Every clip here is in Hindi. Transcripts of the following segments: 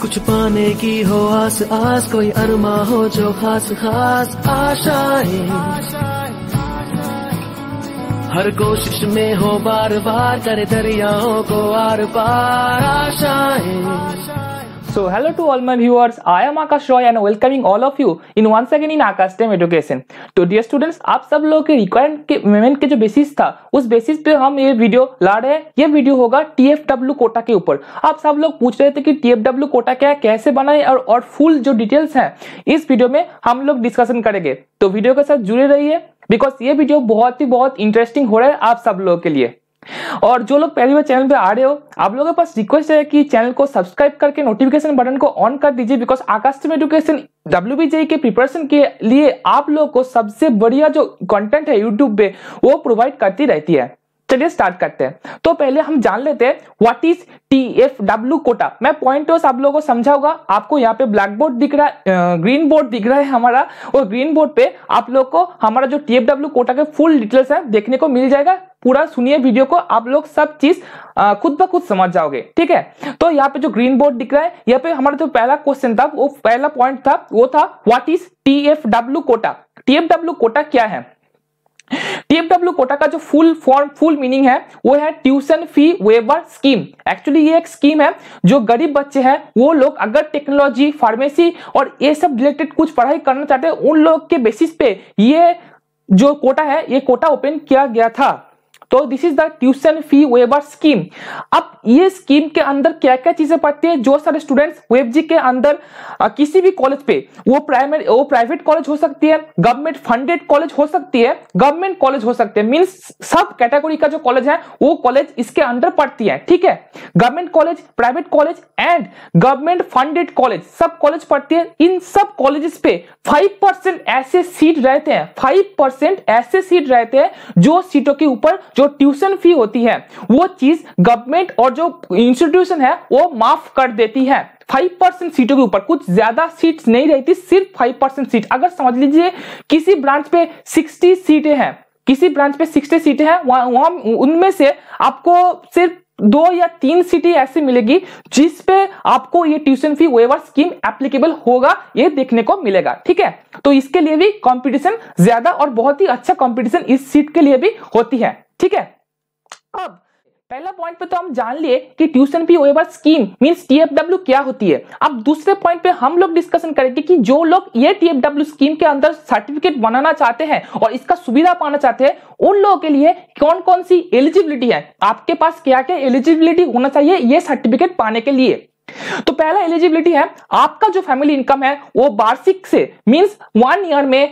कुछ पाने की हो आस आस, कोई अरमा हो जो खास खास आशाएं, हर कोशिश में हो बार बार, करे दरियाओं को आर पार आशाएं। So hello to all my viewers, I am Akash Roy and welcoming all of you in once again in Akash STEM Education। तो dear students, आप सब लोगों के रिक्वायरमेंट के जो बेसिस था उस बेसिस पे हम ये वीडियो ला रहे हैं। ये वीडियो होगा TFW कोटा के ऊपर। आप सब लोग पूछ रहे थे कि TFW कोटा क्या है, कैसे बनाए और फुल जो डिटेल्स हैं इस वीडियो में हम लोग डिस्कशन करेंगे। तो वीडियो के साथ जुड़े रहिए बिकॉज ये वीडियो बहुत इंटरेस्टिंग हो रहा है आप सब लोगों के लिए। और जो लोग पहली बार चैनल पे आ रहे हो, आप लोगों के पास रिक्वेस्ट है कि चैनल को सब्सक्राइब करके नोटिफिकेशन बटन को ऑन कर दीजिए because Aakash STEM education WBJE के प्रिपरेशन के लिए आप लोगों को सबसे बढ़िया जो कंटेंट है यूट्यूब पे वो प्रोवाइड करती रहती है। चलिए स्टार्ट करते हैं। तो पहले हम जान लेते हैं व्हाट इज TFW कोटा। मैं पॉइंट आप लोगों को समझाऊंगा। आपको यहाँ पे ब्लैक बोर्ड दिख रहा है, ग्रीन बोर्ड दिख रहा है हमारा, और ग्रीन बोर्ड पे आप लोग को हमारा जो TFW कोटा के फुल डिटेल्स है देखने को मिल जाएगा। पूरा सुनिए वीडियो को, आप लोग सब चीज खुद ब खुद समझ जाओगे, ठीक है। तो यहाँ पे जो ग्रीन बोर्ड दिख रहा है, यहाँ पे हमारा जो पहला क्वेश्चन था, वो पहला पॉइंट था, वो था what is TFW quota. TFW quota क्या है? TFW कोटा का जो फुल मीनिंग है वो है tuition fee waiver scheme. Actually ये एक स्कीम है जो गरीब बच्चे हैं वो लोग अगर टेक्नोलॉजी, फार्मेसी और ये सब रिलेटेड कुछ पढ़ाई करना चाहते हैं उन लोग के बेसिस पे ये जो कोटा है ये कोटा ओपन किया गया था। तो this is the tuition fee waiver scheme. अब ये स्कीम के अंदर क्या क्या चीजें पढ़ती है, जो सारे स्टूडेंट्स वेबजी के अंदर किसी भी कॉलेज पे, वो प्राइवेट कॉलेज हो सकती है, गवर्नमेंट फंडेड कॉलेज हो सकती है, गवर्नमेंट कॉलेज हो सकते हैं, मींस सब कैटेगरी का जो कॉलेज है वो कॉलेज इसके अंदर पढ़ती है, ठीक है। Government college, private college and government funded college सब कॉलेज पढ़ती है। इन सब कॉलेजेस पे 5% ऐसे सीट रहते हैं, 5% ऐसे सीट रहते हैं जो सीटों के ऊपर जो ट्यूशन फी होती है वो चीज गवर्नमेंट और जो इंस्टीट्यूशन है वो माफ कर देती है। 5% सीटों के ऊपर, कुछ ज्यादा सीट्स नहीं रहती, सिर्फ 5% सीट। अगर समझ लीजिए किसी ब्रांच पे 60 सीटें हैं, किसी ब्रांच पे 60 सीटें हैं, वहां उनमें से आपको सिर्फ 2 या 3 सीटें ऐसी मिलेगी जिस पे आपको ये tuition fee waiver scheme applicable होगा, ये देखने को मिलेगा, ठीक है। तो इसके लिए भी कंपटीशन ज्यादा और बहुत ही अच्छा कंपटीशन इस सीट के लिए भी होती है, ठीक है। अब पहला पॉइंट पे तो हम जान लिए कि tuition fee waiver scheme means TFW क्या होती है। अब दूसरे पॉइंट पे हम लोग डिस्कशन करेंगे कि जो लोग ये TFW स्कीम के अंदर सर्टिफिकेट बनाना चाहते हैं और इसका सुविधा पाना चाहते हैं उन लोगों के लिए कौन कौन सी एलिजिबिलिटी है, आपके पास क्या क्या एलिजिबिलिटी होना चाहिए ये सर्टिफिकेट पाने के लिए। तो पहला एलिजिबिलिटी है आपका जो फैमिली इनकम है वो वार्षिक से मींस 1 ईयर में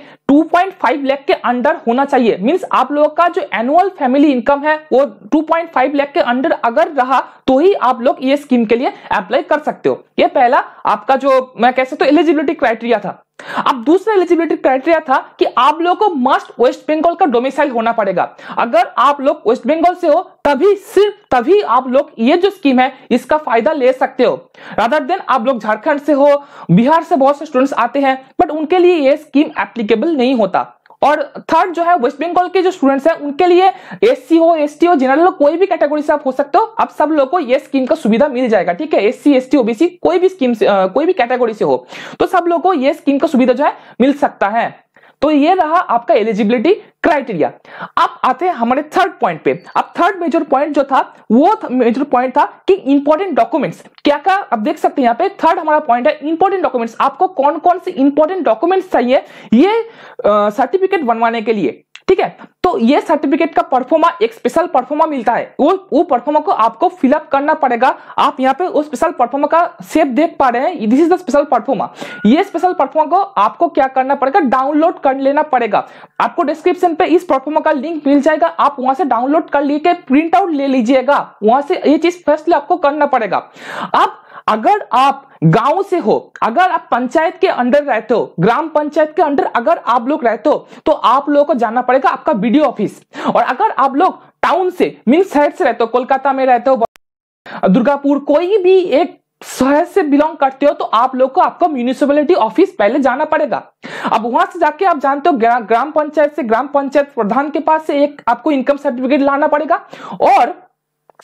2.5 लाख के अंडर होना चाहिए। मींस आप लोगों का जो एनुअल फैमिली इनकम है वो 2.5 लाख के अंडर अगर रहा तो ही आप लोग ये स्कीम के लिए अप्लाई कर सकते हो। ये पहला आपका जो मैं कह सकता हूं एलिजिबिलिटी क्राइटेरिया था। अब दूसरा एलिजिबिलिटी क्राइटेरिया था कि आप लोगों को मस्ट वेस्ट बंगाल का डोमिसाइल होना पड़ेगा। अगर आप लोग वेस्ट बंगाल से हो तभी, सिर्फ तभी आप लोग ये जो स्कीम है इसका फायदा ले सकते हो। रादर देन आप लोग झारखंड से हो, बिहार से बहुत से स्टूडेंट्स आते हैं बट उनके लिए ये स्कीम एप्लीकेबल नहीं होता। और थर्ड जो है वेस्ट बंगाल के जो स्टूडेंट्स हैं उनके लिए SC हो, ST हो, जनरल हो, कोई भी कैटेगरी से आप हो सकते हो। अब सब लोगों को ये स्कीम का सुविधा मिल जाएगा, ठीक है। SC, ST, OBC कोई भी स्कीम से कोई भी कैटेगरी से हो तो सब लोगों को ये स्कीम का सुविधा जो है मिल सकता है। तो ये रहा आपका एलिजिबिलिटी क्राइटेरिया। अब आते हैं हमारे थर्ड पॉइंट पे। अब थर्ड मेजर पॉइंट जो था वो मेजर पॉइंट था कि इंपॉर्टेंट डॉक्यूमेंट्स क्या क्या। अब देख सकते हैं यहाँ पे थर्ड हमारा पॉइंट है इंपॉर्टेंट डॉक्यूमेंट्स। आपको कौन कौन से इंपॉर्टेंट डॉक्यूमेंट्स चाहिए ये सर्टिफिकेट बनवाने के लिए, ठीक है। तो ये सर्टिफिकेट का परफॉर्मा, एक स्पेशल परफॉर्मा मिलता है, वो परफॉर्मा को आपको फिलअप करना पड़ेगा। आप यहाँ पे उस स्पेशल परफॉर्मा का शेप देख पा रहे हैं, this is the special proforma. ये स्पेशल परफॉर्मा को आपको क्या करना पड़ेगा, डाउनलोड कर लेना पड़ेगा। आपको डिस्क्रिप्शन पे इस परफॉर्मा का लिंक मिल जाएगा, आप वहां से डाउनलोड कर लेके प्रिंट आउट ले लीजिएगा। वहां से ये चीज फर्स्टली आपको करना पड़ेगा। अब अगर आप गांव से हो, अगर आप पंचायत के अंडर रहते हो, ग्राम पंचायत के अंडर अगर आप लोग रहते हो तो आप लोगों को जाना पड़ेगा आपका BDO ऑफिस। और अगर आप लोग टाउन से मींस शहर से रहते हो, कोलकाता में रहते हो, दुर्गापुर, कोई भी एक शहर से बिलोंग करते हो तो आप लोग को आपका म्यूनिसिपैलिटी ऑफिस पहले जाना पड़ेगा। अब वहां से जाके आप जानते हो ग्राम पंचायत से, ग्राम पंचायत प्रधान के पास से एक आपको इनकम सर्टिफिकेट लाना पड़ेगा। और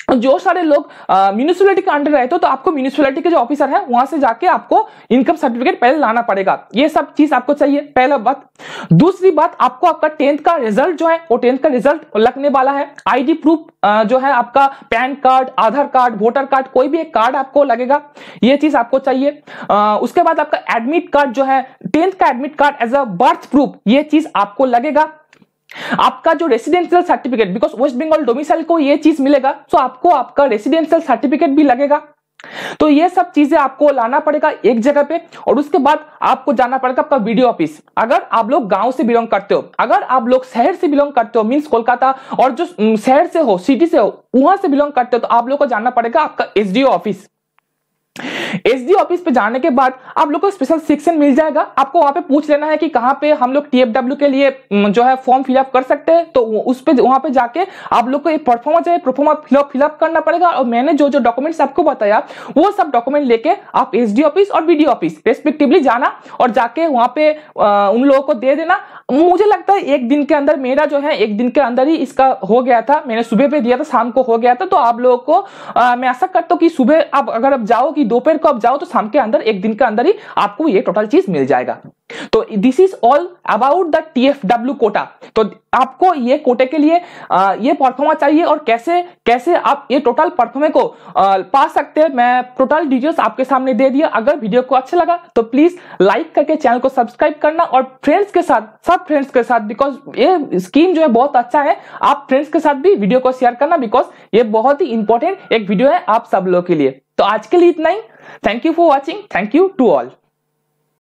जो सारे लोग म्यूनिसिपैलिटी के अंडर रहते हो तो आपको म्यूनिसिपैलिटी के जो ऑफिसर है वहां से जाके आपको इनकम सर्टिफिकेट पहले लाना पड़ेगा। ये सब चीज आपको चाहिए, पहला बात। दूसरी बात, आपको आपका 10th का रिजल्ट जो है वो 10th का रिजल्ट लगने वाला है। आईडी प्रूफ जो है आपका PAN card, Aadhaar card, voter card, कोई भी एक कार्ड आपको लगेगा, ये चीज आपको चाहिए। उसके बाद आपका एडमिट कार्ड जो है 10th का admit card as a birth proof, ये चीज आपको लगेगा। आपका जो residential certificate, because West Bengal domicile को ये चीज मिलेगा, तो आपको आपका रेसिडेंशियल सर्टिफिकेट भी लगेगा। तो ये सब चीजें आपको लाना पड़ेगा एक जगह पे। और उसके बाद आपको जाना पड़ेगा आपका वीडियो ऑफिस। अगर आप लोग गांव से बिलोंग करते हो, अगर आप लोग शहर से बिलोंग करते हो, मींस कोलकाता और जो शहर से हो, सिटी से हो, वहां से बिलोंग करते हो, तो आप लोग को जाना पड़ेगा आपका एसडीओ ऑफिस। एसडी ऑफिस पे जाने के बाद आप लोग को स्पेशल सेक्शन मिल जाएगा। आपको वहां पे पूछ लेना है कि कहां पे हम लोग टीएफडब्ल्यू के लिए जो है फॉर्म फिलअप कर सकते हैं, तो उस पे वहां पे जाके आप लोग को एक परफॉर्मा फिलअप करना पड़ेगा। और मैंने जो जो डॉक्यूमेंट्स आपको बताया वो सब डॉक्यूमेंट लेके आप एसडी ऑफिस और बीडीओ ऑफिस रेस्पेक्टिवली जाना और जाके वहां पे उन लोगों को दे देना। मुझे लगता है एक दिन के अंदर, मेरा जो है एक दिन के अंदर ही इसका हो गया था। मैंने सुबह पे दिया था, शाम को हो गया था। तो आप लोगों को मैं आशा करता हूँ कि सुबह आप अगर आप जाओ कि दोपहर को आप जाओ तो शाम के अंदर, एक दिन के अंदर ही आपको ये टोटल चीज मिल जाएगा। तो this is all about the TFW quota. तो आपको ये कोटे के लिए ये परफॉर्मा चाहिए और कैसे कैसे आप ये टोटल परफॉर्मे को पा सकते हैं, मैं टोटल डिटेल्स आपके सामने दे दिया। अगर वीडियो को अच्छा लगा तो प्लीज लाइक करके चैनल को सब्सक्राइब करना और फ्रेंड्स के साथ, सब फ्रेंड्स के साथ, बिकॉज ये स्कीम जो है बहुत अच्छा है, आप फ्रेंड्स के साथ भी वीडियो को शेयर करना, बिकॉज ये बहुत ही इंपॉर्टेंट एक वीडियो है आप सब लोगों के लिए। तो आज के लिए इतना ही। Thank you for watching. Thank you to all.